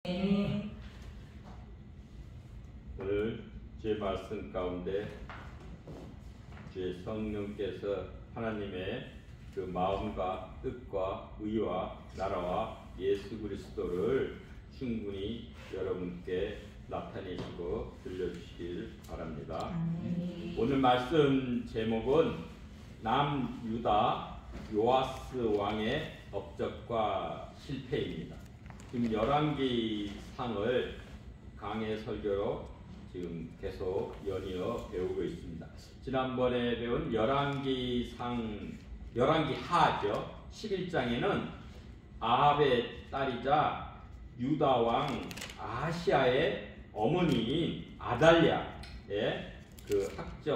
네. 오늘 주의 말씀 가운데 주의 성령께서 하나님의 그 마음과 뜻과 의와 나라와 예수 그리스도를 충분히 여러분께 나타내시고 들려주시길 바랍니다. 오늘 말씀 제목은 남유다 요아스 왕의 업적과 실패입니다. 지금 열왕기상을 강해 설교로 지금 계속 연이어 배우고 있습니다. 지난번에 배운 열왕기하죠. 11장에는 아합의 딸이자 유다 왕 아하시아의 어머니인 아달랴의 그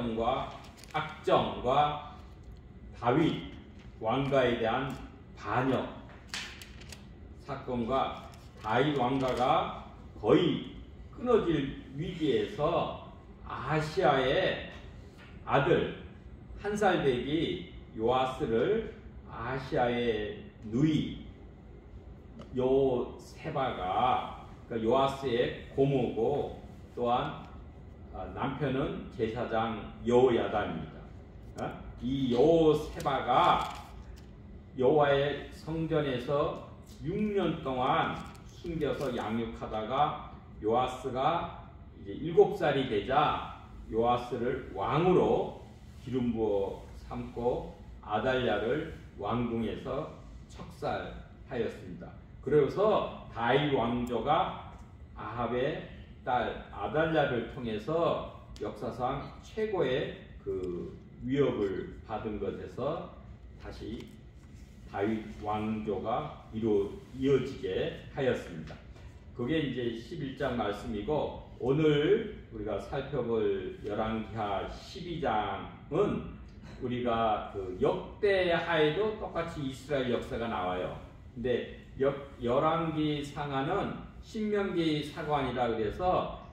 악정과 다윗 왕가에 대한 반역 사건과 다윗 왕가가 거의 끊어질 위기에서 아하시아의 아들 한 살 배기 요아스를 아하시아의 누이 요세바가 그러니까 요아스의 고모고 또한 남편은 제사장 여호야다입니다. 이 요세바가 여호와의 성전에서 6년 동안 숨겨서 양육하다가 요아스가 이제 7살이 되자 요아스를 왕으로 기름 부어 삼고 아달랴를 왕궁에서 척살하였습니다. 그래서 다윗 왕조가 아합의 딸 아달랴를 통해서 역사상 최고의 그 위협을 받은 것에서 다시 다윗 왕조가 이어지게 하였습니다. 그게 이제 11장 말씀이고 오늘 우리가 살펴볼 열왕기하 12장은 우리가 그 역대하에도 똑같이 이스라엘 역사가 나와요. 근데 열왕기 상하는 신명기 사관이라 그래서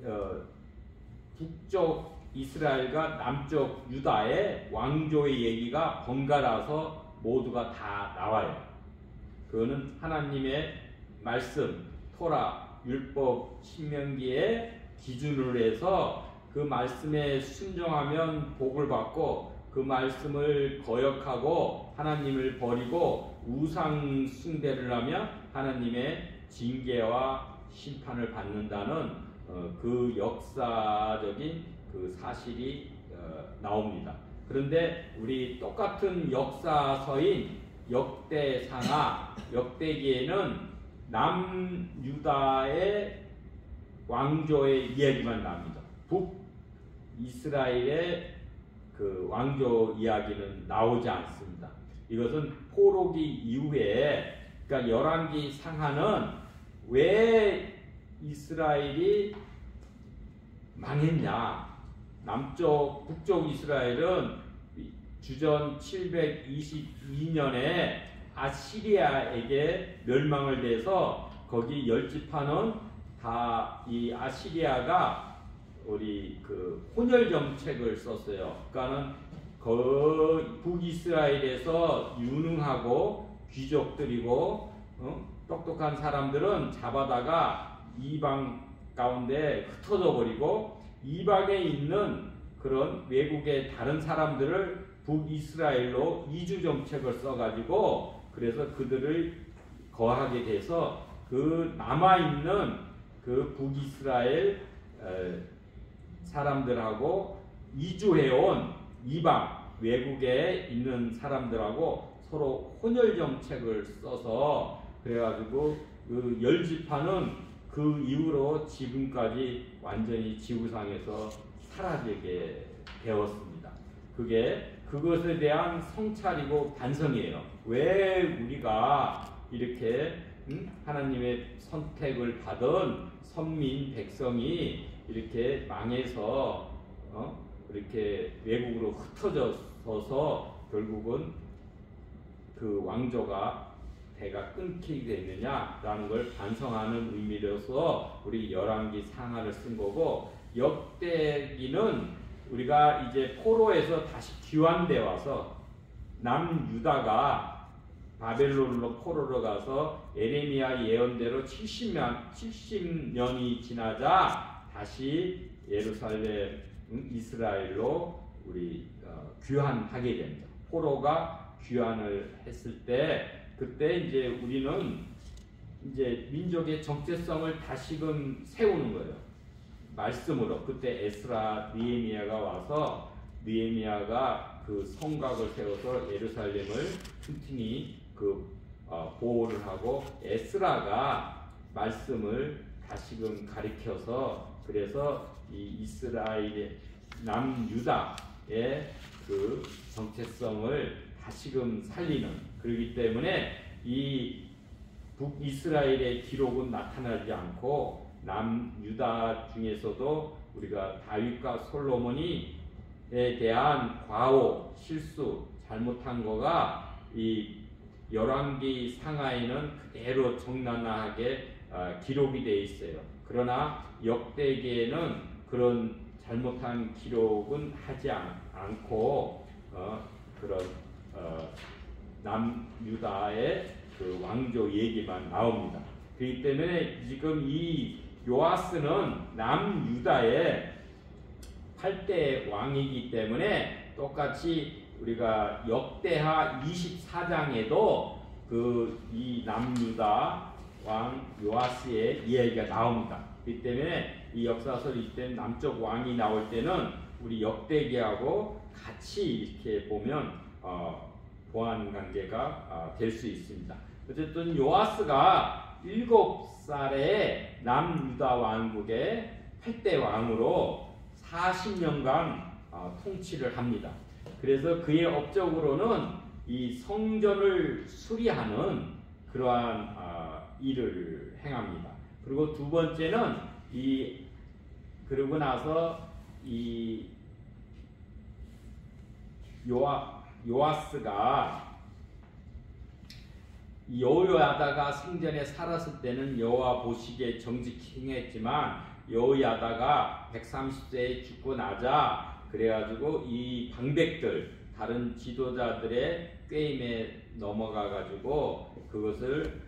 북쪽 이스라엘과 남쪽 유다의 왕조의 얘기가 번갈아서 모두가 다 나와요. 그거는 하나님의 말씀, 토라, 율법, 신명기의 기준으로 해서 그 말씀에 순종하면 복을 받고 그 말씀을 거역하고 하나님을 버리고 우상 숭배를 하면 하나님의 징계와 심판을 받는다는 그 역사적인 그 사실이 나옵니다. 그런데 우리 똑같은 역사서인 역대상하, 역대기에는 남유다의 왕조의 이야기만 나옵니다. 북이스라엘의 그 왕조 이야기는 나오지 않습니다. 이것은 포로기 이후에 그러니까 열왕기 상하는 왜 이스라엘이 망했냐? 북쪽 이스라엘은 주전 722년에 아시리아에게 멸망을 돼서 거기 10지파는 다 이 아시리아가 우리 그 혼혈 정책을 썼어요. 그러니까는 북이스라엘에서 유능하고 귀족들이고 똑똑한 사람들은 잡아다가 이방 가운데 흩어져 버리고 이방에 있는 그런 외국의 다른 사람들을 북이스라엘로 이주 정책을 써가지고 그래서 그들을 거하게 돼서 그 남아있는 그 북이스라엘 사람들하고 이주해온 이방 외국에 있는 사람들하고 서로 혼혈 정책을 써서 그래가지고 그 10지파는 그 이후로 지금까지 완전히 지구상에서 사라지게 되었습니다. 그것에 대한 성찰이고 반성이에요. 왜 우리가 이렇게 하나님의 선택을 받은 선민 백성이 이렇게 망해서 이렇게 외국으로 흩어져서 결국은 그 왕조가 대가 끊기게 됐느냐라는 걸 반성하는 의미로서 우리 열왕기 상하를 쓴 거고 역대기는 우리가 이제 포로에서 다시 귀환돼 와서 남유다가 바벨론으로 포로로 가서 에레미야 예언대로 70년이 지나자 다시 예루살렘 이스라엘로 우리 귀환하게 됩니다. 포로가 귀환을 했을 때 그때 이제 우리는 이제 민족의 정체성을 다시금 세우는 거예요. 말씀으로. 그때 에스라, 느헤미야가 와서 느헤미야가 그 성곽을 세워서 예루살렘을 튼튼히 보호를 하고 에스라가 말씀을 다시금 가리켜서 그래서 이 이스라엘의 남유다의 그 정체성을 다시금 살리는 그렇기 때문에 이 북이스라엘의 기록은 나타나지 않고 남유다 중에서도 우리가 다윗과 솔로몬에 대한 과오, 실수, 잘못한 거가 이 열왕기 상하에는 그대로 적나라하게 기록이 되어 있어요. 그러나 역대기에는 그런 잘못한 기록은 하지 않고 그런 남유다의 그 왕조 얘기만 나옵니다. 그렇기 때문에 지금 이 요아스는 남유다의 8대 왕이기 때문에 똑같이 우리가 역대하 24장에도 그 이 남유다 왕 요아스의 이야기가 나옵니다. 그렇기 때문에 이 역사서를 이때 남쪽 왕이 나올 때는 우리 역대기하고 같이 이렇게 보면 보완 관계가 될 수 있습니다. 어쨌든 요아스가 7살에 남유다 왕국의 8대 왕으로 40년간 통치를 합니다. 그래서 그의 업적으로는 이 성전을 수리하는 그러한 일을 행합니다. 그리고 두 번째는 그러고 나서 이 요아스가 여호야다가 생전에 살았을 때는 여호와 보시기에 정직히 행했지만 여호야다가 130세에 죽고 나자 그래가지고 이 방백들 다른 지도자들의 꾀임에 넘어가 가지고 그것을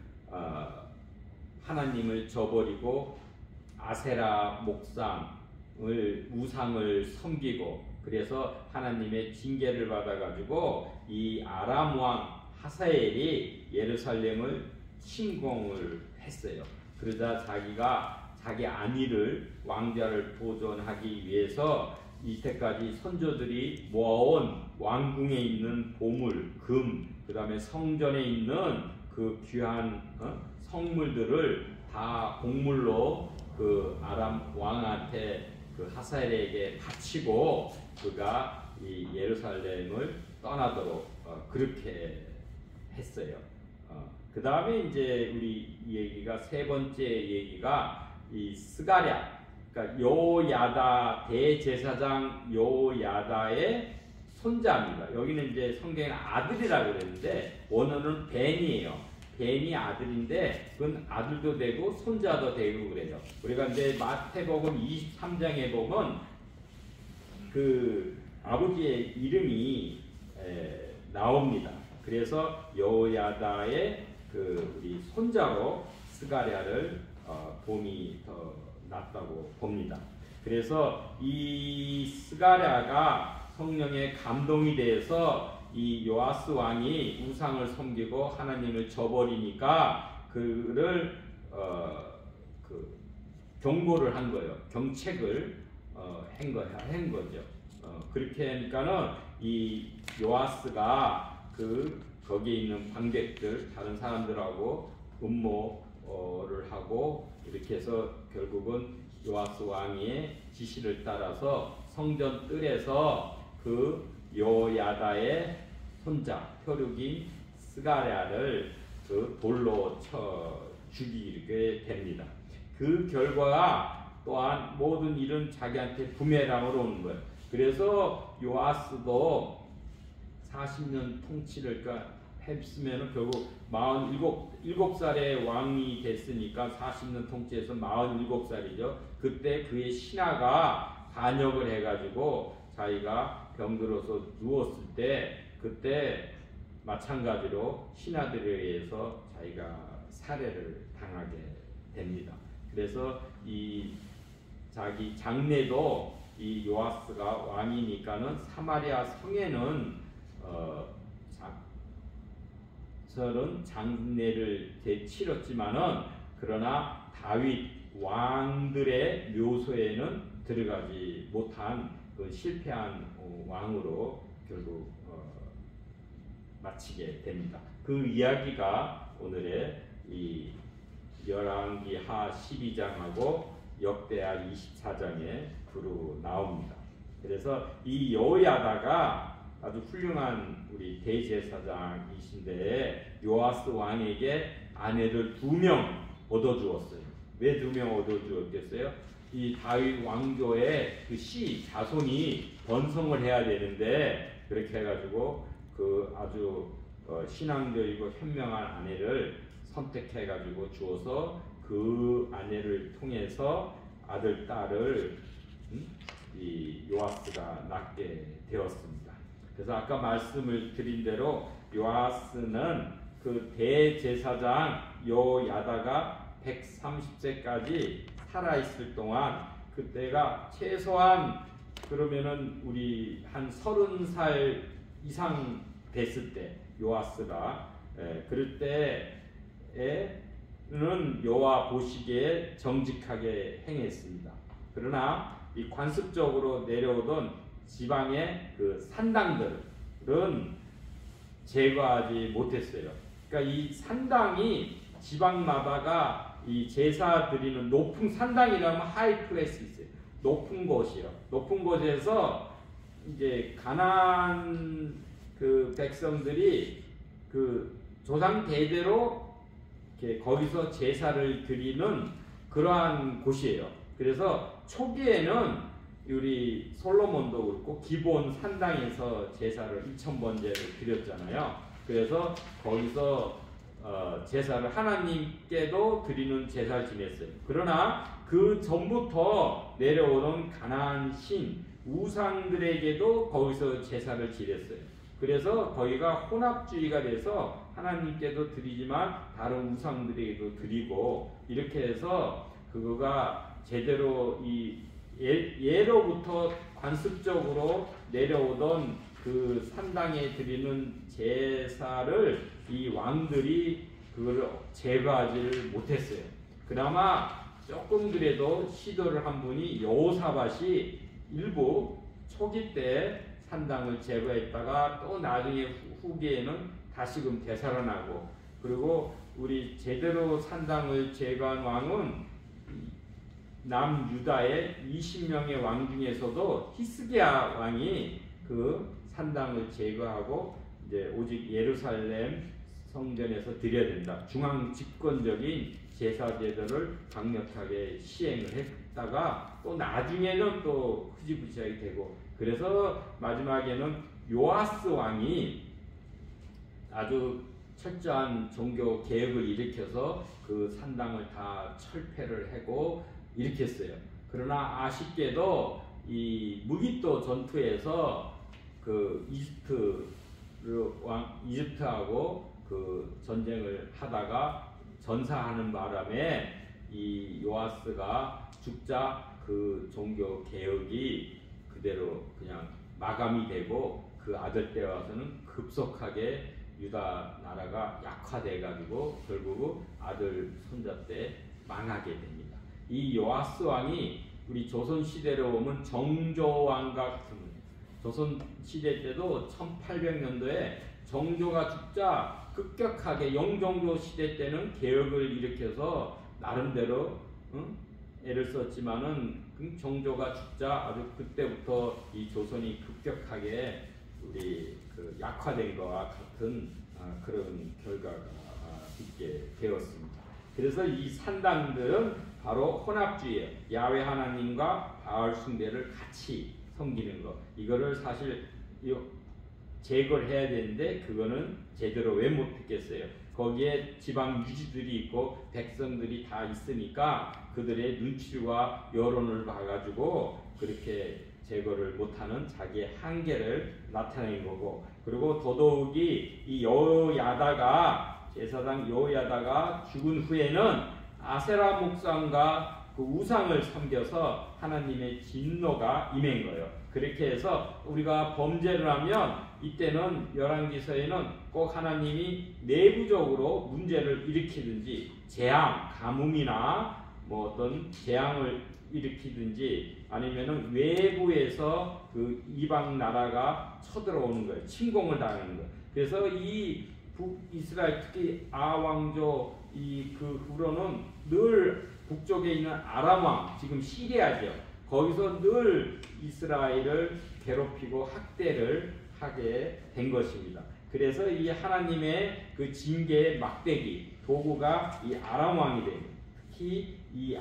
하나님을 저버리고 아세라 목상을 우상을 섬기고 그래서 하나님의 징계를 받아 가지고 이 아람 왕 하사엘이 예루살렘을 침공을 했어요. 그러자 자기가 자기 안위를 왕자를 보존하기 위해서 이때까지 선조들이 모아온 왕궁에 있는 보물, 금, 그 다음에 성전에 있는 그 귀한 성물들을 다 곡물로 그 아람 왕한테 그 하사엘에게 바치고 그가 이 예루살렘을 떠나도록 그렇게 했어요. 그 다음에 이제 우리 얘기가 세 번째 얘기가 이 스가랴, 그러니까 여호야다 대제사장 여호야다의 손자입니다. 여기는 이제 성경에 아들이라고 그랬는데 원어는 벤이에요. 벤이 아들인데 그건 아들도 되고 손자도 되고 그래요. 우리가 이제 마태복음 23장에 보면 그 아버지의 이름이 나옵니다. 그래서 여호야다의 그 우리 손자로 스가랴를 봄이 더 낫다고 봅니다. 그래서 이 스가랴가 성령의 감동이 돼서 이 요아스 왕이 우상을 섬기고 하나님을 저버리니까 그를 경고를 한 거예요. 경책을 한 거죠. 그렇게 하니까는 이 요아스가 거기에 있는 방백들 다른 사람들하고 음모를 하고 이렇게 해서 결국은 요아스 왕의 지시를 따라서 성전 뜰에서 그 여호야다의 손자 표류기 스가랴를 그 돌로 쳐 죽이게 됩니다. 그 결과가 또한 모든 일은 자기한테 부메랑으로 오는 거예요. 그래서 요아스도 40년 통치를 했으면 결국 47살의 왕이 됐으니까 40년 통치해서 47살이죠. 그때 그의 신하가 반역을 해가지고 자기가 병들어서 누웠을 때 그때 마찬가지로 신하들에 의해서 자기가 살해를 당하게 됩니다. 그래서 이 자기 장례도 이 요아스가 왕이니까는 사마리아 성에는 저는 장례를 치렀지만은 그러나 다윗 왕들의 묘소에는 들어가지 못한 그 실패한 왕으로 결국 마치게 됩니다. 그 이야기가 오늘의 이 열왕기하 12장하고 역대하 24장에 두루 나옵니다. 그래서 이 여호야다가 아주 훌륭한 우리 대제사장이신데 요아스 왕에게 아내를 2명 얻어주었어요. 왜 2명 얻어주었겠어요? 이 다윗 왕조의 그 자손이 번성을 해야 되는데 그렇게 해가지고 그 아주 신앙적이고 현명한 아내를 선택해가지고 주어서 그 아내를 통해서 아들, 딸을 이 요아스가 낳게 되었습니다. 그래서 아까 말씀을 드린 대로 요아스는 그 대제사장 요야다가 130세까지 살아있을 동안 그때가 최소한 그러면은 우리 한 30살 이상 됐을 때 요아스가 그럴 때에는 여호와 보시기에 정직하게 행했습니다. 그러나 이 관습적으로 내려오던 지방의 그 산당들은 제거하지 못했어요. 그러니까 이 산당이 지방마다가 이 제사 드리는 높은 산당이라면 하이 플레이스 있어요. 높은 곳이요. 높은 곳에서 이제 가나안 그 백성들이 그 조상 대대로 이렇게 거기서 제사를 드리는 그러한 곳이에요. 그래서 초기에는 우리 솔로몬도 그렇고 기본 산당에서 제사를 2000번제를 드렸잖아요. 그래서 거기서 제사를 하나님께도 드리는 제사를 지냈어요. 그러나 그 전부터 내려오는 가나안 신 우상들에게도 거기서 제사를 지냈어요. 그래서 거기가 혼합주의가 돼서 하나님께도 드리지만 다른 우상들에게도 드리고 이렇게 해서 그거가 제대로 이 예로부터 관습적으로 내려오던 그 산당에 드리는 제사를 이 왕들이 그거를 제거하지를 못했어요. 그나마 조금 그래도 시도를 한 분이 여호사밧이 일부 초기 때 산당을 제거했다가 또 나중에 후기에는 다시금 되살아나고, 그리고 우리 제대로 산당을 제거한 왕은 남유다의 20명의 왕 중에서도 히스기야 왕이 그 산당을 제거하고 이제 오직 예루살렘 성전에서 드려야 된다. 중앙 집권적인 제사 제도를 강력하게 시행을 했다가 또 나중에는 또 흐지부지하게 되고, 그래서 마지막에는 요아스 왕이 아주 철저한 종교 개혁을 일으켜서 그 산당을 다 철폐를 하고 일으켰어요. 그러나 아쉽게도 이 무기또 전투에서 그 이집트하고 그 전쟁을 하다가 전사하는 바람에 이 요아스가 죽자 그 종교 개혁이 그대로 그냥 마감이 되고 그 아들 때 와서는 급속하게 유다 나라가 약화돼 가지고 결국 아들 손자 때 망하게 됩니다. 이 요아스 왕이 우리 조선 시대로 보면 정조왕과 같은 거예요. 조선 시대 때도 1800년도에 정조가 죽자 급격하게 영종조 시대 때는 개혁을 일으켜서 나름대로 애를 썼지만은 정조가 죽자 아주 그때부터 이 조선이 급격하게 우리 그 약화된 것과 같은 그런 결과가 있게 되었습니다. 그래서 이 산당들은 바로 혼합주의예요. 야훼 하나님과 바알 숭배를 같이 섬기는 것. 이거를 사실 제거를 해야 되는데 그거는 제대로 왜 못했겠어요. 거기에 지방 유지들이 있고 백성들이 다 있으니까 그들의 눈치와 여론을 봐가지고 그렇게 제거를 못하는 자기의 한계를 나타낸 거고, 그리고 더더욱이 이 여호야다가 제사장 여호야다가 죽은 후에는 아세라 목상과 그 우상을 섬겨서 하나님의 진노가 임한 거예요. 그렇게 해서 우리가 범죄를 하면 이때는 열왕기서에는 꼭 하나님이 내부적으로 문제를 일으키든지 재앙, 가뭄이나 뭐 어떤 재앙을 일으키든지 아니면은 외부에서 그 이방 나라가 쳐들어오는 거예요. 침공을 당하는 거예요. 그래서 이 북이스라엘 특히 아왕조 그 후로는 늘 북쪽에 있는 아람 왕, 지금 시리아죠. 거기서 늘 이스라엘을 괴롭히고 학대를 하게 된 것입니다. 그래서 이 하나님의 그 징계의 막대기 도구가 이 아람 왕이 됩니다. 특히 이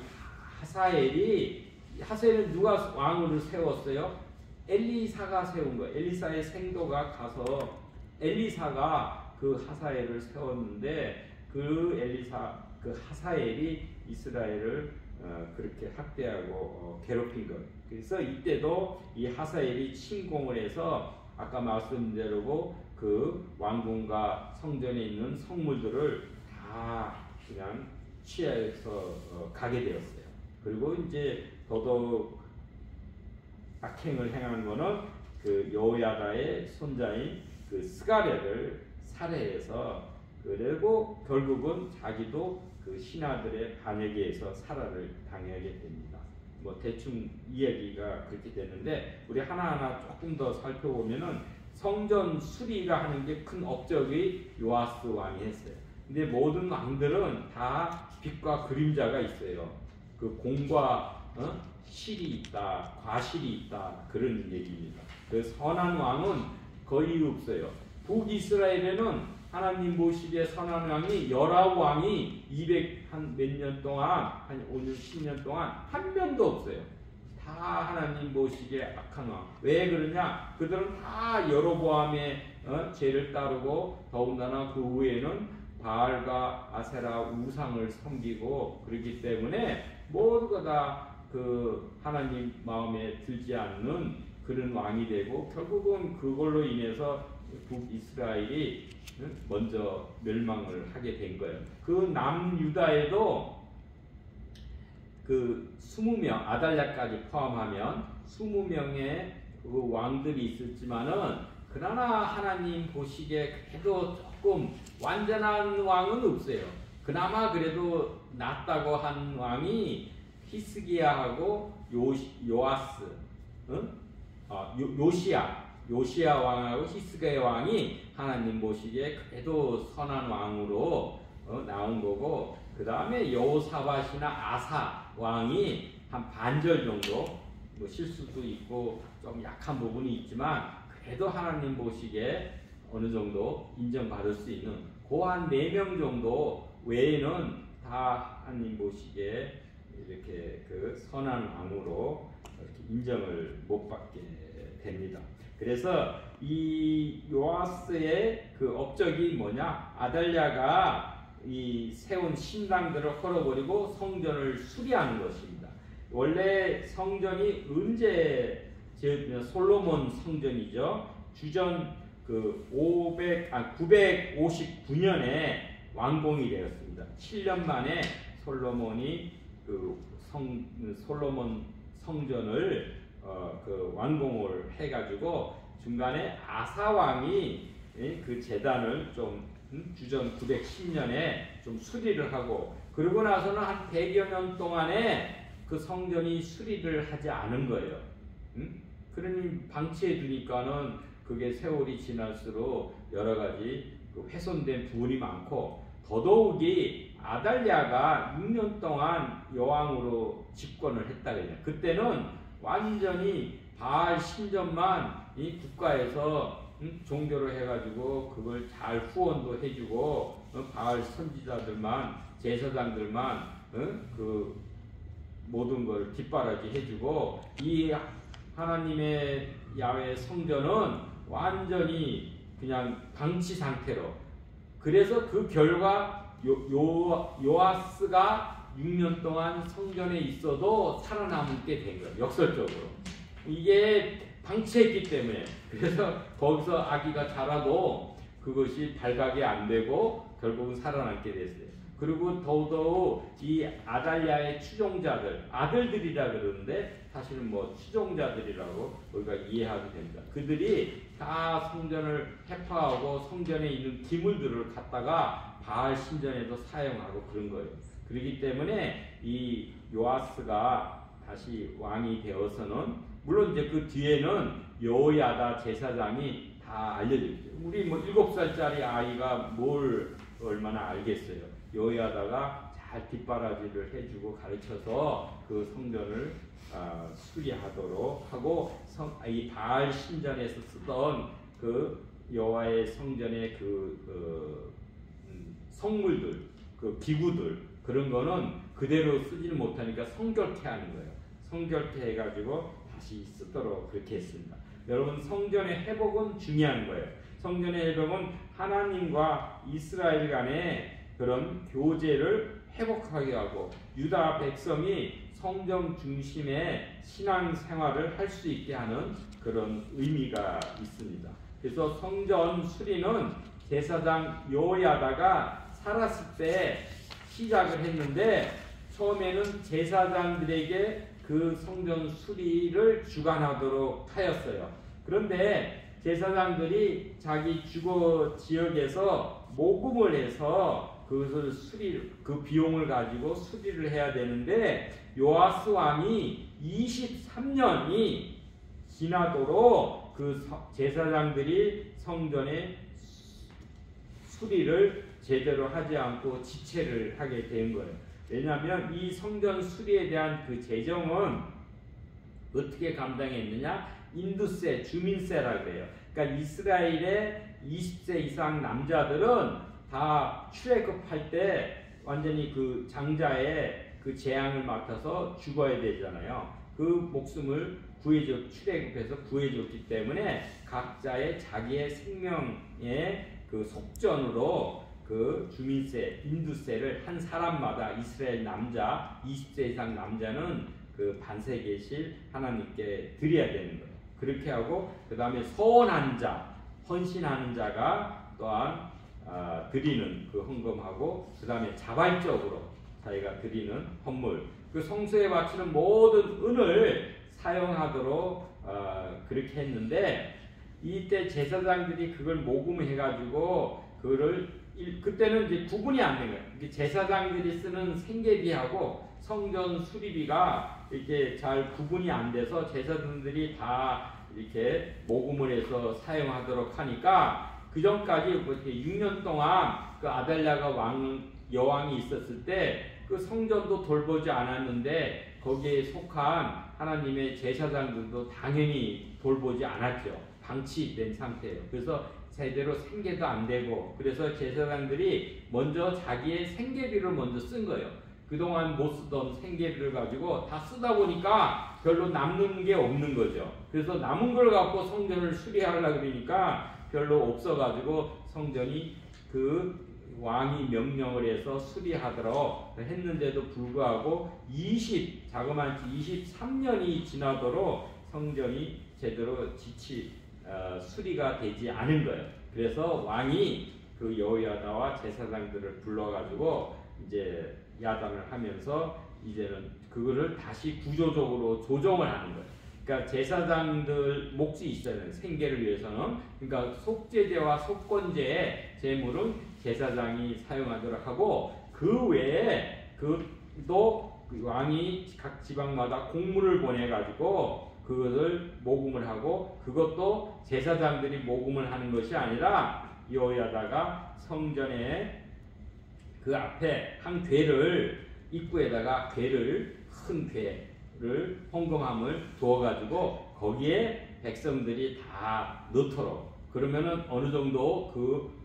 하사엘은 누가 왕으로 세웠어요? 엘리사가 세운 거예요. 엘리사의 생도가 가서 엘리사가 그 하사엘을 세웠는데 그 하사엘이 이스라엘을 그렇게 학대하고 괴롭힌 거예요. 그래서 이때도 이 하사엘이 침공을 해서 아까 말씀드린 대로 그 왕궁과 성전에 있는 성물들을 다 그냥 취해서 가게 되었어요. 그리고 이제 더더욱 악행을 행한 거는 그 여호야다의 손자인 그 스가랴를 살해해서, 그리고 결국은 자기도 그 신하들의 반역에 의해서 살해를 당하게 됩니다. 뭐 대충 이야기가 그렇게 됐는데 우리 하나하나 조금 더 살펴보면은 성전 수리가 하는 게 큰 업적이 요아스 왕이 했어요. 근데 모든 왕들은 다 빛과 그림자가 있어요. 그 공과 실이 있다, 과실이 있다, 그런 얘기입니다. 그 선한 왕은 거의 없어요. 북이스라엘에는 하나님 보시기에 선한 왕이 열아홉 왕이 200한 몇 년 동안, 한 5년, 10년 동안 한 명도 없어요. 다 하나님 보시기에 악한 왕. 왜 그러냐? 그들은 다 여로보암의 죄를 따르고 더군다나 그 후에는 바알과 아세라 우상을 섬기고 그렇기 때문에 모두가 다 그 하나님 마음에 들지 않는 그런 왕이 되고 결국은 그걸로 인해서 북이스라엘이 먼저 멸망을 하게 된 거예요. 그 남유다에도 그 20명, 아달랴까지 포함하면 20명의 그 왕들이 있었지만은 그러나 하나님 보시기에 그래도 조금 완전한 왕은 없어요. 그나마 그래도 낫다고 한 왕이 히스기야하고 요아스, 요시야 왕하고 히스기야 왕이 하나님 보시기에 그래도 선한 왕으로 나온 거고, 그 다음에 여호사밧이나 아사 왕이 한 반절 정도, 뭐 실수도 있고 좀 약한 부분이 있지만 그래도 하나님 보시기에 어느 정도 인정받을 수 있는 그 한 4명 정도 외에는 다 하나님 보시기에 이렇게 그 선한 왕으로 이렇게 인정을 못 받게 됩니다. 그래서 이 요아스의 그 업적이 뭐냐? 아달랴가 이 세운 신당들을 헐어버리고 성전을 수리하는 것입니다. 원래 성전이 언제 솔로몬 성전이죠. 주전 그 959년에 완공이 되었습니다. 7년 만에 솔로몬이 그 솔로몬 성전을 그 완공을 해가지고 중간에 아사 왕이 그 제단을 좀 주전 910년에 좀 수리를 하고, 그러고 나서는 한 100여 년 동안에 그 성전이 수리를 하지 않은 거예요. 그러니 방치해 두니까는 그게 세월이 지날수록 여러 가지 그 훼손된 부분이 많고, 더더욱이 아달랴가 6년 동안 여왕으로 집권을 했다 그래요. 그때는 완전히 바알 신전만 이 국가에서 종교로 해가지고 그걸 잘 후원도 해주고 바알 선지자들만, 제사장들만 그 모든 걸 뒷바라지 해주고, 이 하나님의 야훼 성전은 완전히 그냥 방치 상태로, 그래서 그 결과 요아스가 6년 동안 성전에 있어도 살아남게 된 거예요. 역설적으로. 이게 방치했기 때문에 그래서 거기서 아기가 자라도 그것이 발각이 안 되고 결국은 살아남게 됐어요. 그리고 더더욱 이 아달랴의 추종자들, 아들들이라 그러는데 사실은 뭐 추종자들이라고 우리가 이해하도 됩니다. 그들이 다 성전을 해파하고 성전에 있는 기물들을 갖다가 바알 신전에도 사용하고 그런 거예요. 그렇기 때문에 이 요아스가 다시 왕이 되어서는 물론 이제 그 뒤에는 여호야다 제사장이 다 알려져 있죠. 우리 뭐 7살짜리 아이가 뭘 얼마나 알겠어요. 여호야다가 잘 뒷바라지를 해주고 가르쳐서 그 성전을 수리하도록 하고 이 바알 신전에서 쓰던 그 여호와의 성전의 성물들, 그 기구들 그런 거는 그대로 쓰지는 못하니까 성결케 하는 거예요. 성결케 해가지고 다시 쓰도록 그렇게 했습니다. 여러분 성전의 회복은 중요한 거예요. 성전의 회복은 하나님과 이스라엘 간의 그런 교제를 회복하게 하고 유다 백성이 성전 중심의 신앙 생활을 할 수 있게 하는 그런 의미가 있습니다. 그래서 성전 수리는 제사장 여호야다가 살았을 때 시작을 했는데 처음에는 제사장들에게 그 성전 수리를 주관하도록 하였어요. 그런데 제사장들이 자기 주거 지역에서 모금을 해서 그것을 그 비용을 가지고 수리를 해야 되는데 요아스 왕이 23년이 지나도록 그 제사장들이 성전의 수리를 제대로 하지 않고 지체를 하게 된 거예요. 왜냐하면 이 성전 수리에 대한 그 재정은 어떻게 감당했느냐? 인두세, 주민세라고 해요. 그러니까 이스라엘의 20세 이상 남자들은 다 출애굽할 때 완전히 그 장자의 그 재앙을 맡아서 죽어야 되잖아요. 그 목숨을 출애굽해서 구해줬기 때문에 각자의 자기의 생명의 그 속전으로 그 주민세, 인두세를 한 사람마다 이스라엘 남자 20세 이상 남자는 그 반세계실 하나님께 드려야 되는 거예요. 그렇게 하고 그 다음에 서원한 자, 헌신하는 자가 또한 드리는 그 헌금하고 그 다음에 자발적으로 자기가 드리는 헌물, 그 성소에 바치는 모든 은을 사용하도록 그렇게 했는데 이때 제사장들이 그걸 모금해가지고 그때는 이제 구분이 안 된 거예요. 제사장들이 쓰는 생계비하고 성전 수리비가 이렇게 잘 구분이 안 돼서 제사장들이 다 이렇게 모금을 해서 사용하도록 하니까 그 전까지 6년 동안 그 아달랴가 여왕이 있었을 때 그 성전도 돌보지 않았는데 거기에 속한 하나님의 제사장들도 당연히 돌보지 않았죠. 방치된 상태예요. 그래서 제대로 생계도 안 되고 그래서 제사장들이 먼저 자기의 생계비를 먼저 쓴 거예요. 그동안 못 쓰던 생계비를 가지고 다 쓰다 보니까 별로 남는 게 없는 거죠. 그래서 남은 걸 갖고 성전을 수리하려고 그러니까 별로 없어가지고 성전이 그 왕이 명령을 해서 수리하도록 했는데도 불구하고 자그마치 23년이 지나도록 성전이 제대로 수리가 되지 않은 거예요. 그래서 왕이 그 여호야다와 제사장들을 불러가지고 이제 야단을 하면서 이제는 그거를 다시 구조적으로 조정을 하는 거예요. 그러니까 제사장들 몫이 있어요. 생계를 위해서는. 그러니까 속죄제와 속건제의 제물은 제사장이 사용하도록 하고 그 외에 또 왕이 각 지방마다 공문을 보내가지고 그것을 모금을 하고 그것도 제사장들이 모금을 하는 것이 아니라 여호야다가 성전에 그 앞에 한 궤를 입구에다가 큰 궤를 헌금함을 두어가지고 거기에 백성들이 다 넣도록 그러면은 어느 정도 그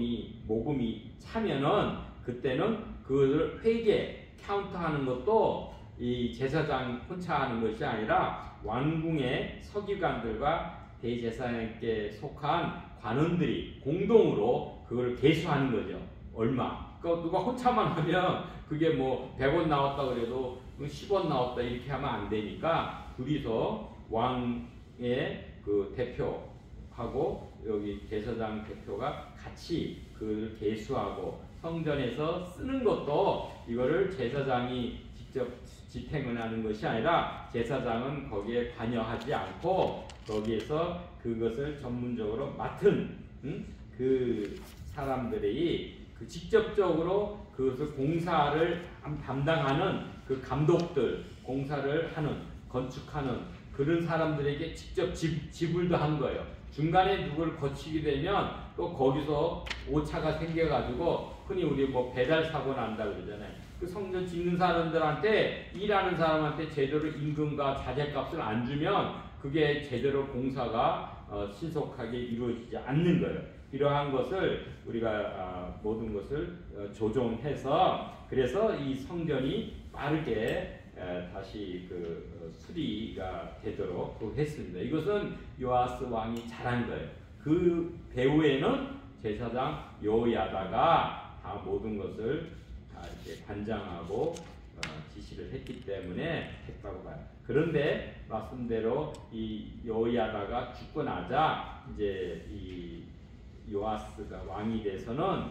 모금이 차면은 그때는 그것을 카운트하는 것도 이 제사장 혼자 하는 것이 아니라 왕궁의 서기관들과 대제사장께 속한 관원들이 공동으로 그걸 계수하는 거죠. 얼마? 그러니까 누가 혼자만 하면 그게 뭐 100원 나왔다 그래도 10원 나왔다 이렇게 하면 안 되니까 둘이서 왕의 그 대표하고 여기 제사장 대표가 같이 그를 계수하고 성전에서 쓰는 것도 이거를 제사장이 직접 집행을 하는 것이 아니라 제사장은 거기에 관여하지 않고 거기에서 그것을 전문적으로 맡은 그 사람들이 그 직접적으로 그것을 공사를 담당하는 그 감독들, 공사를 하는, 건축하는 그런 사람들에게 직접 지불도 한 거예요. 중간에 누구를 거치게 되면 또 거기서 오차가 생겨가지고 흔히 우리 뭐 배달 사고 난다 그러잖아요. 그 성전 짓는 사람들한테 일하는 사람한테 제대로 임금과 자재값을 안 주면 그게 제대로 공사가 신속하게 이루어지지 않는 거예요. 이러한 것을 우리가 모든 것을 조정해서 그래서 이 성전이 빠르게 다시 그 수리가 되도록 했습니다. 이것은 요아스 왕이 잘한 거예요. 그 배후에는 제사장 여호야다가 다 모든 것을 다 이렇게 관장하고 지시를 했기 때문에 했다고 봐요. 그런데 말씀대로 이 여호야다가 죽고 나자 이제 이 요아스가 왕이 돼서는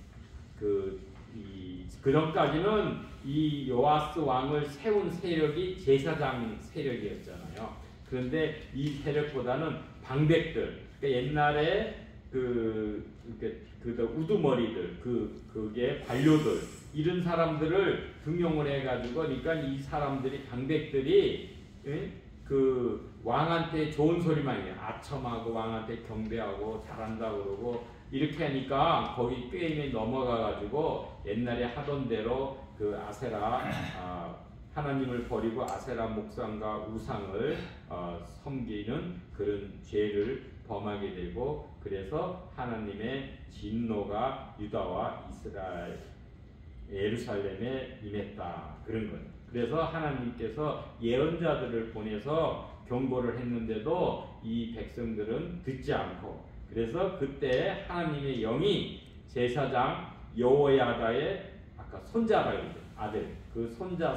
그 전까지는 이 요아스 왕을 세운 세력이 제사장 세력이었잖아요. 그런데 이 세력보다는 방백들, 그러니까 옛날에 그 우두머리들, 그게 관료들 이런 사람들을 등용을 해가지고, 그러니까 이 사람들이 방백들이 그 왕한테 좋은 소리만 해요. 아첨하고 왕한테 경배하고 잘한다고 그러고 이렇게 하니까 거기 게임에 넘어가가지고 옛날에 하던 대로 그 아세라 하나님을 버리고 아세라 목상과 우상을 섬기는 그런 죄를 범하게 되고, 그래서 하나님의 진노가 유다와 이스라엘 예루살렘에 임했다 그런 거예요. 그래서 하나님께서 예언자들을 보내서 경고를 했는데도 이 백성들은 듣지 않고, 그래서 그때 하나님의 영이 제사장 여호야다의 아까 손자라고 했죠. 아들, 그 손자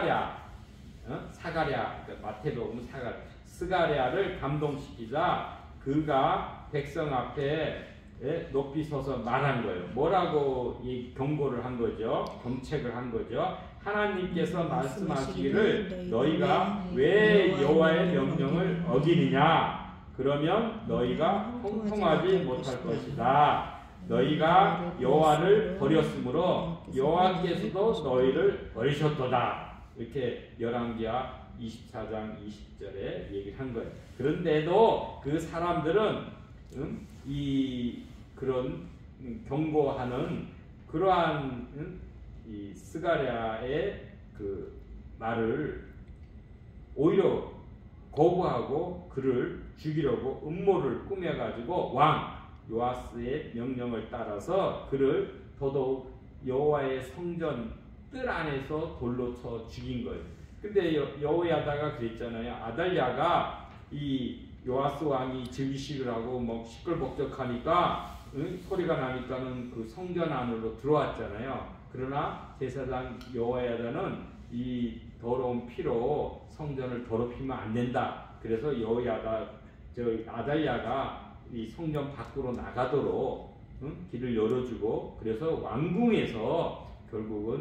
사가랴, 그러니까 마태복음 스가랴를 감동시키자 그가 백성 앞에 높이 서서 말한 거예요. 뭐라고 이 경고를 한 거죠? 경책을 한 거죠. 하나님께서 말씀하시기를 너희가 왜 여호와의 명령을 어기느냐? 그러면 너희가 형통하지 못할 것이다. 너희가 여호와를 버렸으므로 여호와께서도 너희를 버리셨도다. 이렇게 열왕기하 24장 20절에 얘기를 한 거예요. 그런데도 그 사람들은 그런 경고하는 그러한 이 스가랴의 그 말을 오히려 거부하고 그를 죽이려고 음모를 꾸며가지고 왕 요아스의 명령을 따라서 그를 더더욱 여호와의 성전 뜰 안에서 돌로 쳐 죽인 거예요. 근데 여호야다가 그랬잖아요. 아달랴가 이 요아스 왕이 즉위식을 하고 뭐 시끌벅적하니까 소리가 나니까는 그 성전 안으로 들어왔잖아요. 그러나 제사장 여호야다는 이 더러운 피로 성전을 더럽히면 안 된다. 그래서 아달랴가 이 성전 밖으로 나가도록 길을 열어주고, 그래서 왕궁에서 결국은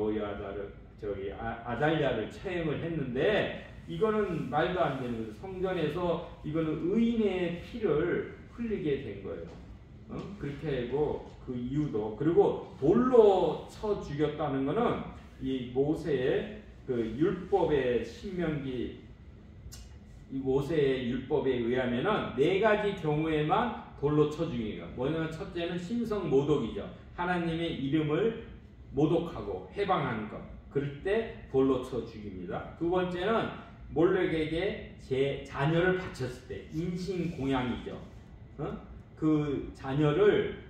아달랴를 처형을 했는데, 이거는 말도 안 되는 거죠. 성전에서 이거는 의인의 피를 흘리게 된 거예요. 그렇게 하고 그 이유도, 그리고 돌로 쳐 죽였다는 거는 이 모세의 그 율법의 신명기 이 모세의 율법에 의하면은 4가지 경우에만 돌로 쳐 죽이는 거예요. 뭐냐면 첫째는 신성 모독이죠. 하나님의 이름을 모독하고 해방하는 것. 그럴 때 돌로 쳐 죽입니다. 두 번째는 몰렉에게 제 자녀를 바쳤을 때 인신 공양이죠. 그 자녀를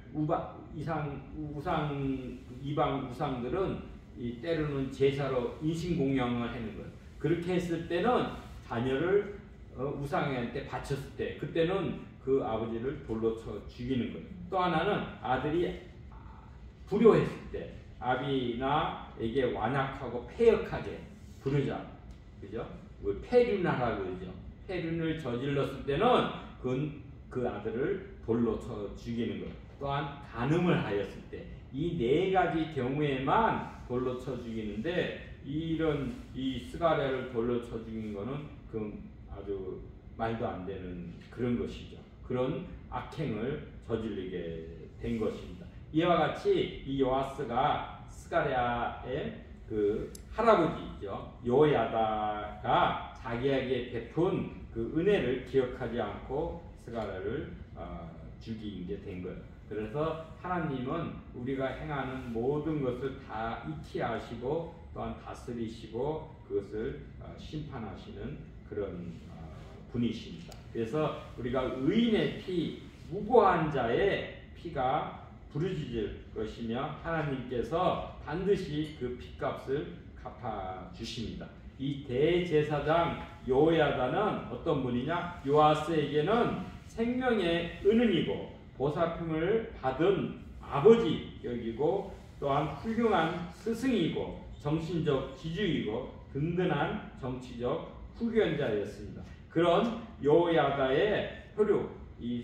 이방 우상들은 때로는 제사로 인신 공양을 하는 거예요. 그렇게 했을 때는 자녀를 우상한테 바쳤을 때 그때는 그 아버지를 돌로 쳐 죽이는 거예요. 또 하나는 아들이 불효했을 때 아비나에게 완악하고 패역하게 부르자, 그죠? 폐륜하라고 그러죠. 해륜을 저질렀을 때는 그 아들을 돌로 쳐 죽이는 것. 또한 간음을 하였을 때 이 네 가지 경우에만 돌로 쳐 죽이는데 이 스가랴를 돌로 쳐 죽인 거는 그 아주 말도 안 되는 그런 것이죠. 그런 악행을 저지르게 된 것입니다. 이와 같이 이 요아스가 스가랴의 그 할아버지죠. 요야다가 자기에게 베푼 그 은혜를 기억하지 않고 스가랴를 죽이게 된 거예요. 그래서 하나님은 우리가 행하는 모든 것을 다 익히 아시고 또한 다스리시고 그것을 심판하시는 그런 분이십니다. 그래서 우리가 의인의 피, 무고한 자의 피가 부르짖을 것이며 하나님께서 반드시 그 피값을 갚아주십니다. 이 대제사장 요야다는 어떤 분이냐? 요아스에게는 생명의 은은이고 보살핌을 받은 아버지 여기고 또한 훌륭한 스승이고 정신적 지주이고 든든한 정치적 후견자였습니다. 그런 요야다의 혈육, 이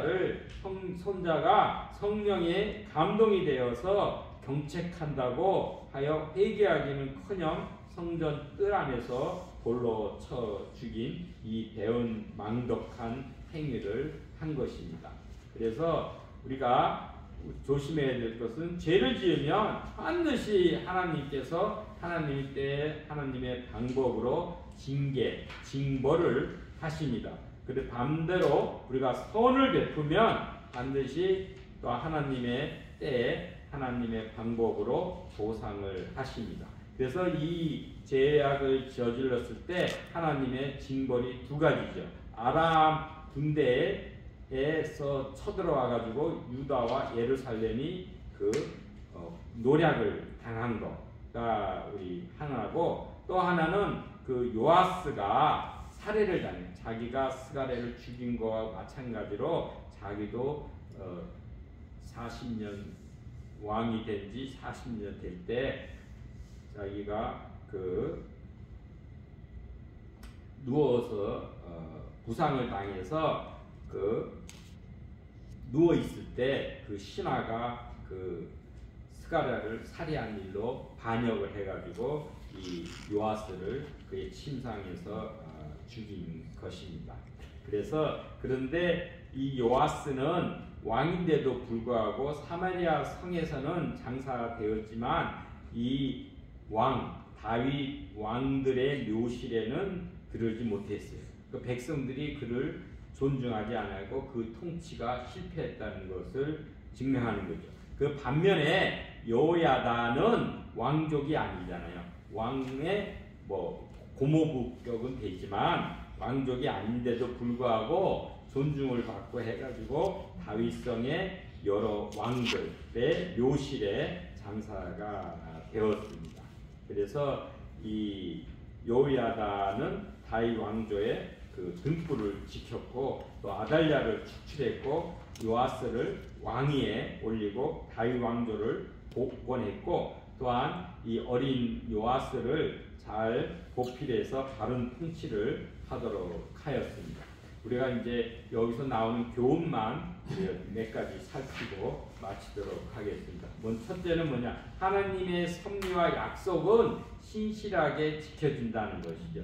손자가 성령의 감동이 되어서 경책한다고 하여 회개하기는커녕 성전 뜰 안에서 돌로 쳐 죽인 이 배은망덕한 행위를 한 것입니다. 그래서 우리가 조심해야 될 것은 죄를 지으면 반드시 하나님께서 하나님의 때에 하나님의 방법으로 징벌을 하십니다. 그런데 반대로 우리가 선을 베푸면 반드시 또 하나님의 때에 하나님의 방법으로 보상을 하십니다. 그래서 이 죄악을 저질렀을 때 하나님의 징벌이 두 가지죠. 아람 군대에서 쳐들어와 가지고 유다와 예루살렘이 노략을 당한 거가 우리 하나고, 또 하나는 그 요아스가 살해를 당해 자기가 스가랴를 죽인 거와 마찬가지로 자기도 40년 왕이 된 지 40년 될 때 자기가 누워서 부상을 당해서 누워 있을 때 그 신하가 스가랴를 살해한 일로 반역을 해가지고 이 요아스를 그의 침상에서 죽인 것입니다. 그런데 이 요아스는 왕인데도 불구하고 사마리아 성에서는 장사되었지만 이 다윗 왕들의 묘실에는 들어오지 못했어요. 그 백성들이 그를 존중하지 않았고 그 통치가 실패했다는 것을 증명하는 거죠. 그 반면에 여호야다는 왕족이 아니잖아요. 왕의 고모부격은 되지만 왕족이 아닌데도 불구하고 존중을 받고 해가지고 다윗성의 여러 왕들의 묘실에 장사가 되었습니다. 그래서 이 여호야다는 다윗 왕조의 등불을 지켰고 또 아달랴를 축출했고 요아스를 왕위에 올리고 다윗 왕조를 복권했고, 또한 이 어린 요아스를 잘 보필해서 바른 통치를 하도록 하였습니다. 우리가 이제 여기서 나오는 교훈만 몇 가지 살피고 마치도록 하겠습니다. 첫째는 뭐냐? 하나님의 섭리와 약속은 신실하게 지켜진다는 것이죠.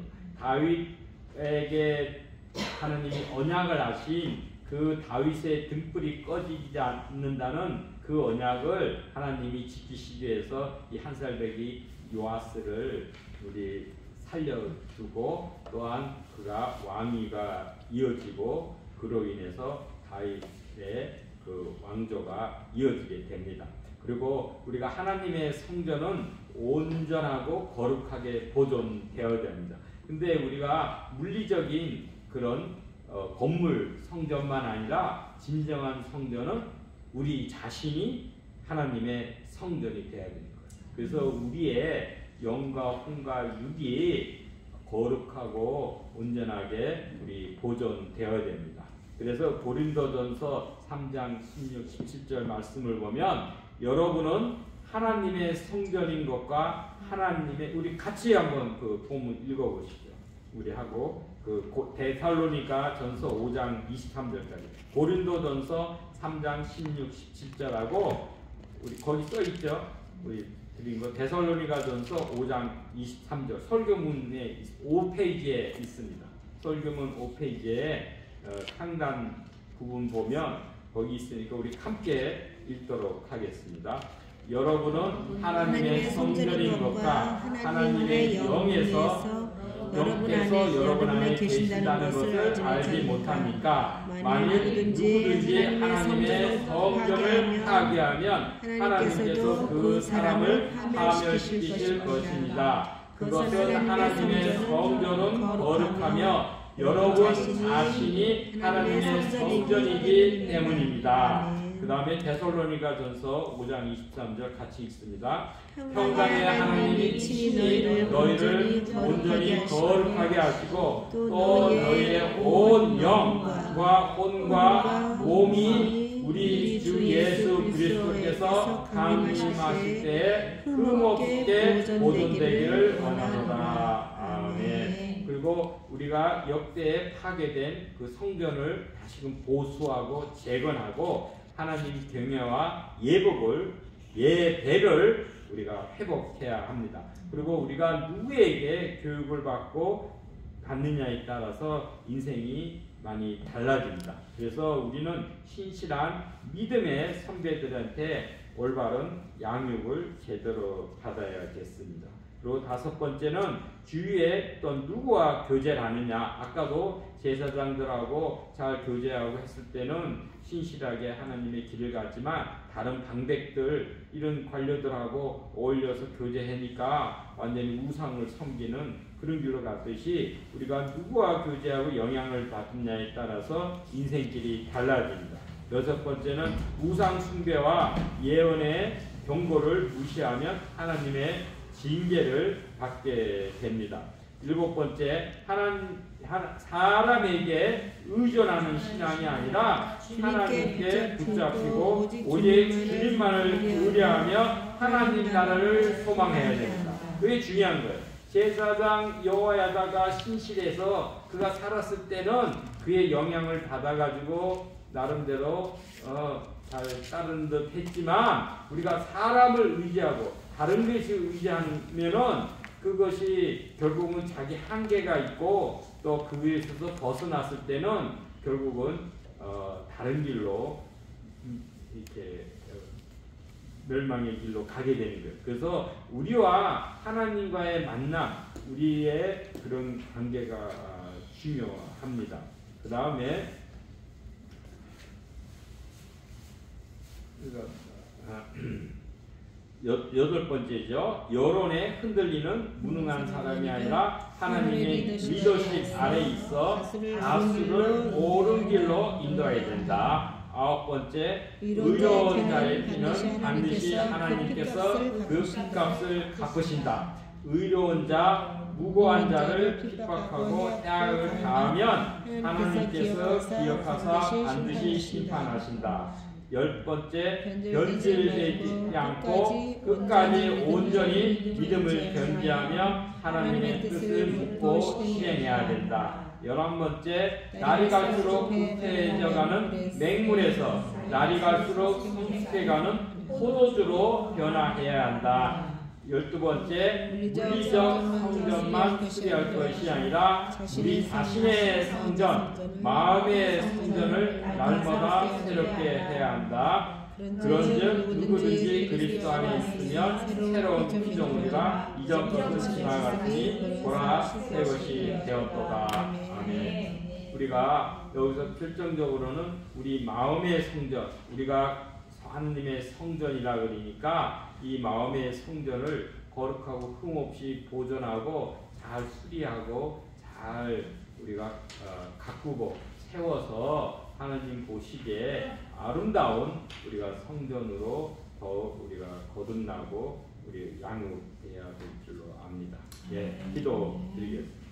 다윗에게 하나님이 언약을 하신 그 다윗의 등불이 꺼지지 않는다는 그 언약을 하나님이 지키시기 위해서 이 한 살배기 요아스를 우리 살려두고, 또한 그가 왕위가 이어지고 그로 인해서 다윗의 왕조가 이어지게 됩니다. 그리고 우리가 하나님의 성전은 온전하고 거룩하게 보존되어야 됩니다. 근데 우리가 물리적인 그런 건물 성전만 아니라 진정한 성전은 우리 자신이 하나님의 성전이 되어야 되는 거예요. 그래서 우리의 영과 혼과 육이 거룩하고 온전하게 우리 보존되어야 됩니다. 그래서 고린도전서 3장 16, 17절 말씀을 보면 여러분은 하나님의 성전인 것과 우리 같이 한번 그 본문 읽어보시죠. 우리 하고 데살로니가 전서 5장 23절까지, 고린도 전서 3장 16, 17절하고 우리 거기 써 있죠. 우리 드린 거 데살로니가 전서 5장 23절 설교문에 5페이지에 있습니다. 설교문 5페이지에 상단 부분 보면 거기 있으니까 우리 함께 읽도록 하겠습니다. 여러분은 하나님의 성전인 것과 하나님의 영에서 여러분 안에 계신다는 것을 알지 못합니까? 만일 누구든지 하나님의 성전을 파괴하면 하나님께서 그 사람을 파멸시키실 것입니다. 그것은 하나님의 성전은 거룩하며 여러분 자신이 하나님의 성전이기 때문입니다. 그 다음에 데살로니가 전서 5장 23절 같이 읽습니다. 평강의 하나님이 친히 너희를 온전히 거룩하게 하시고 또 너희의 온 영과 혼과 몸이 우리 주 예수 그리스도께서 강림하실 때에 흠없게 보존되기를 원하노라. 아멘. 그리고 우리가 역대에 파괴된 그 성전을 다시금 보수하고 재건하고 하나님 경외와 예배를 우리가 회복해야 합니다. 그리고 우리가 누구에게 교육을 받느냐에 따라서 인생이 많이 달라집니다. 그래서 우리는 신실한 믿음의 선배들한테 올바른 양육을 제대로 받아야겠습니다. 그리고 5번째는 주위에 또 누구와 교제를 하느냐. 아까도 제사장들하고 잘 교제하고 했을 때는 신실하게 하나님의 길을 갔지만 다른 방백들 이런 관료들하고 어울려서 교제하니까 완전히 우상을 섬기는 그런 길로 갔듯이 우리가 누구와 교제하고 영향을 받느냐에 따라서 인생길이 달라집니다. 6번째는 우상 숭배와 예언의 경고를 무시하면 하나님의 징계를 받게 됩니다. 7번째, 사람에게 의존하는 신앙이 아니라 하나님께 붙잡히고 오직 주님만을 의뢰하며 하나님 나라를 소망해야 됩니다. 그게 중요한 거예요. 제사장 여호야다가 신실해서 그가 살았을 때는 그의 영향을 받아가지고 나름대로 잘 따르는 듯 했지만 우리가 사람을 의지하고 다른 것이 의지하면은 그것이 결국은 자기 한계가 있고 또 그 위에서도 벗어났을 때는 결국은 다른 길로 이렇게 멸망의 길로 가게 되는 거예요. 그래서 우리와 하나님과의 만남, 우리의 그런 관계가 중요합니다. 그 다음에 8번째죠. 여론에 흔들리는 무능한 사람이 아니라 하나님의 리더십 아래 있어 다수를 옳은 길로 인도해야 된다. 9번째, 의로운 자의 피는 반드시 하나님께서 그 핏값을 갚으신다. 의로운 자, 무고한 자를 핍박하고 해악을 가하면 하나님께서 기억하사 반드시 심판하신다. 10번째, 변질되지 않고 끝까지 온전히 믿음을 견지하며 하나님의 뜻을 묻고 실행해야 된다. 11번째, 날이 갈수록 후퇴해져가는 맹물에서 날이 갈수록 성숙해가는 포도주로 변화해야 한다. 12번째, 물리적 성전만 수리할 것이 아니라 우리 자신의 성전, 마음의 성전을 날마다 새롭게 해야 한다. 그런즉 누구든지 그리스도 안에 있으면 새로운 피조물이라 이전 것은 지나갔으니 보라 새 것이 되었도다. 아멘. 우리가 여기서 결정적으로는 우리 마음의 성전, 우리가 하나님의 성전이라 그러니까 이 마음의 성전을 거룩하고 흠없이 보존하고 잘 수리하고 잘 우리가 가꾸고 세워서 하나님 보시기에 아름다운 우리가 성전으로 더 우리가 거듭나고 우리 양육해야 될 줄로 압니다. 예, 기도드리겠습니다.